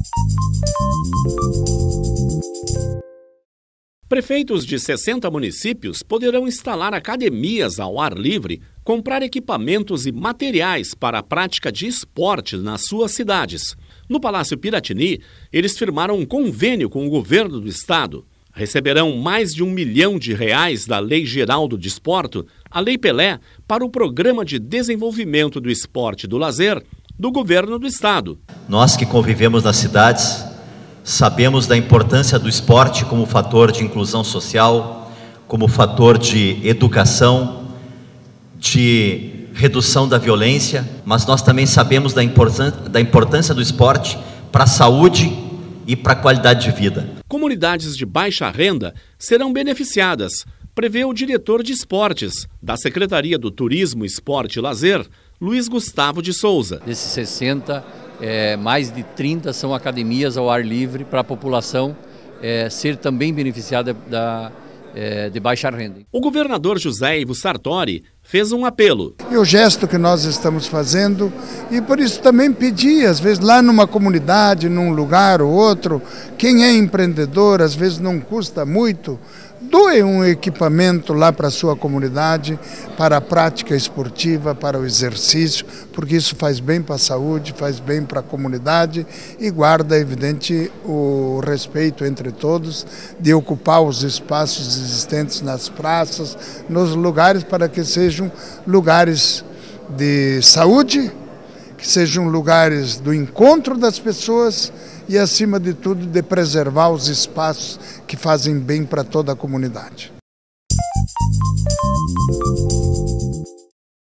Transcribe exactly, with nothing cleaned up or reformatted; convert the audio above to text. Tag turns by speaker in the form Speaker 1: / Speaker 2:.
Speaker 1: Prefeitos de sessenta municípios poderão instalar academias ao ar livre, comprar equipamentos e materiais para a prática de esporte nas suas cidades. No Palácio Piratini, eles firmaram um convênio com o governo do estado. Receberão mais de um milhão de reais da Lei Geral do Desporto, a Lei Pelé, para o Programa de Desenvolvimento do Esporte e do Lazer do governo do estado.
Speaker 2: Nós que convivemos nas cidades, sabemos da importância do esporte como fator de inclusão social, como fator de educação, de redução da violência, mas nós também sabemos da importância, da importância do esporte para a saúde e para a qualidade de vida.
Speaker 1: Comunidades de baixa renda serão beneficiadas, prevê o diretor de esportes da Secretaria do Turismo, Esporte e Lazer, Luiz Gustavo de Souza.
Speaker 3: Desses sessenta, é, mais de trinta são academias ao ar livre para a população é, ser também beneficiada da, é, de baixa renda.
Speaker 1: O governador José Ivo Sartori fez um apelo.
Speaker 4: E o gesto que nós estamos fazendo, e por isso também pedi, às vezes lá numa comunidade, num lugar ou outro, quem é empreendedor, às vezes não custa muito, doe um equipamento lá para a sua comunidade, para a prática esportiva, para o exercício, porque isso faz bem para a saúde, faz bem para a comunidade e guarda, evidente, o respeito entre todos de ocupar os espaços existentes nas praças, nos lugares, para que sejam lugares de saúde, que sejam lugares do encontro das pessoas e, acima de tudo, de preservar os espaços que fazem bem para toda a comunidade.